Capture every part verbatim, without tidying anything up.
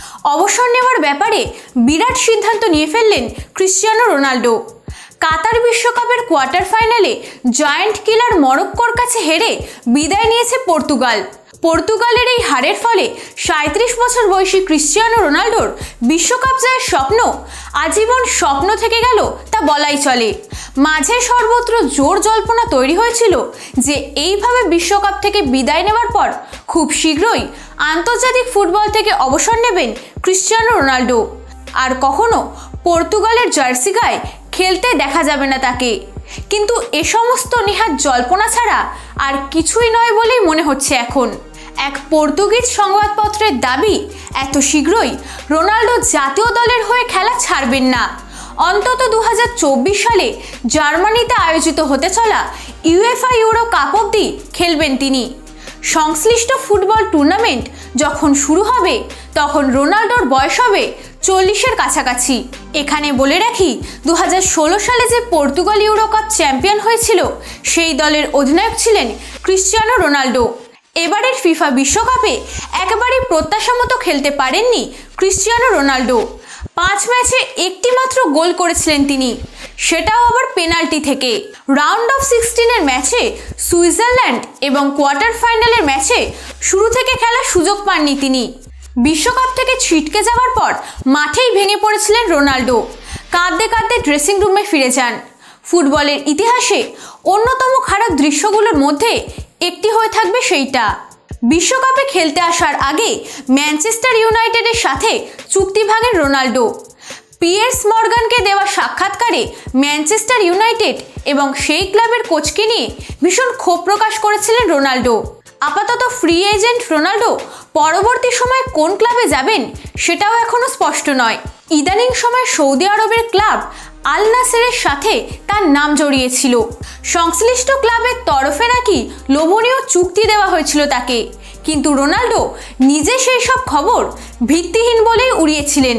অবসর নেওয়ার ব্যাপারে বিরাট সিদ্ধান্ত নিয়ে ফেললেন ক্রিশ্চিয়ানো রোনাল্ডো। কাতার বিশ্বকাপের কোয়ার্টার ফাইনালে জায়ান্ট কিলার মরক্কোর কাছে হেরে বিদায় নিয়েছে পর্তুগাল। পর্তুগালের এই হারের ফলে সাঁত্রিশ বছর বয়সী ক্রিশ্চিয়ানো রোনাল্ডোর বিশ্বকাপ জয়ের স্বপ্ন আজীবন স্বপ্ন থেকে গেল তা বলাই চলে। মাঝে সর্বত্র জোর জল্পনা তৈরি হয়েছিল যে এইভাবে বিশ্বকাপ থেকে বিদায় নেওয়ার পর খুব শীঘ্রই আন্তর্জাতিক ফুটবল থেকে অবসর নেবেন ক্রিশ্চিয়ানো রোনাল্ডো, আর কখনো পর্তুগালের জার্সি গায়ে খেলতে দেখা যাবে না তাকে। কিন্তু এ সমস্ত নেহাত জল্পনা ছাড়া আর কিছুই নয় বলেই মনে হচ্ছে এখন। এক পর্তুগিজ সংবাদপত্রের দাবি, এত শীঘ্রই রোনাল্ডো জাতীয় দলের হয়ে খেলা ছাড়বেন না। অন্তত দু হাজার চব্বিশ সালে জার্মানিতে আয়োজিত হতে চলা ইউএফা ইউরো কাপ অবধি খেলবেন তিনি। সংশ্লিষ্ট ফুটবল টুর্নামেন্ট যখন শুরু হবে তখন রোনাল্ডোর বয়স হবে চল্লিশের কাছাকাছি। এখানে বলে রাখি, দু হাজার ষোলো সালে যে পর্তুগাল ইউরো কাপ চ্যাম্পিয়ন হয়েছিল সেই দলের অধিনায়ক ছিলেন ক্রিশ্চিয়ানো রোনাল্ডো। এবারের ফিফা বিশ্বকাপে একেবারেই প্রত্যাশা মতো খেলতে পারেননি ক্রিশ্চিয়ানো রোনাল্ডো। পাঁচ ম্যাচে একটি মাত্র গোল করেছিলেন তিনি, সেটাও আবার পেনাল্টি থেকে। রাউন্ড অফ সিক্সটিনের ম্যাচে সুইজারল্যান্ড এবং কোয়ার্টার ফাইনালের ম্যাচে শুরু থেকে খেলার সুযোগ পাননি তিনি। বিশ্বকাপ থেকে ছিটকে যাওয়ার পর মাঠেই ভেঙে পড়েছিলেন রোনাল্ডো। কাঁদতে কাঁদতে ড্রেসিং রুমে ফিরে যান। ফুটবলের ইতিহাসে অন্যতম খারাপ দৃশ্যগুলোর মধ্যে একটি হয়ে থাকবে সেইটা। বিশ্বকাপে খেলতে আসার আগে ম্যানচেস্টার ইউনাইটেডের সাথে চুক্তি ভাঙেন রোনাল্ডো। পিয়ার্স মর্গানকে দেওয়া সাক্ষাৎকারে ম্যানচেস্টার ইউনাইটেড এবং সেই ক্লাবের কোচকে নিয়ে ভীষণ ক্ষোভ প্রকাশ করেছিলেন রোনাল্ডো। আপাতত ফ্রি এজেন্ট রোনাল্ডো পরবর্তী সময় কোন ক্লাবে যাবেন সেটাও এখনো স্পষ্ট নয়। ইদানিং সময় সৌদি আরবের ক্লাব আল নাসেরের সাথে তার নাম জড়িয়েছিল। সংশ্লিষ্ট ক্লাবের তরফে নাকি লোভনীয় চুক্তি দেওয়া হয়েছিল তাকে, কিন্তু রোনাল্ডো নিজে সেই সব খবর ভিত্তিহীন বলেই উড়িয়েছিলেন।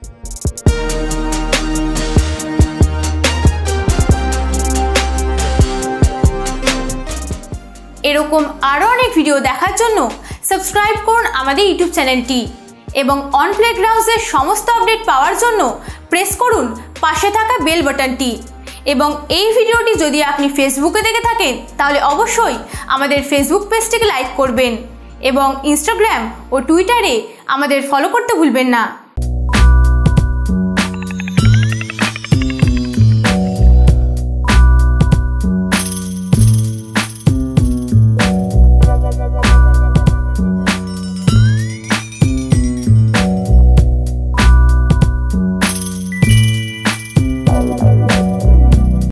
এরকম আরও অনেক ভিডিও দেখার জন্য সাবস্ক্রাইব করুন আমাদের ইউটিউব চ্যানেলটি এবং অন প্লেগ্রাউন্ডসের সমস্ত আপডেট পাওয়ার জন্য প্রেস করুন পাশে থাকা বেল বাটনটি। এবং এই ভিডিওটি যদি আপনি ফেসবুকে দেখে থাকেন তাহলে অবশ্যই আমাদের ফেসবুক পেজটিকে লাইক করবেন এবং ইনস্টাগ্রাম ও টুইটারে আমাদের ফলো করতে ভুলবেন না।